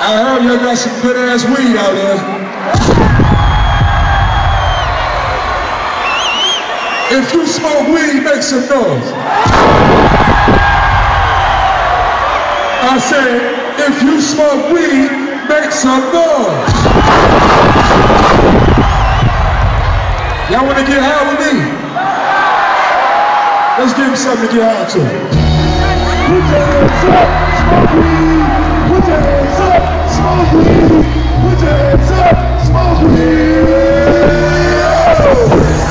I heard y'all got some good ass weed out there. If you smoke weed, make some noise. I said, if you smoke weed, make some noise. Y'all want to get high with me? Let's give me something to get high to. Put your hands up, smoke weed. Put your hands up, smoke weed. Put your hands up, smoke weed.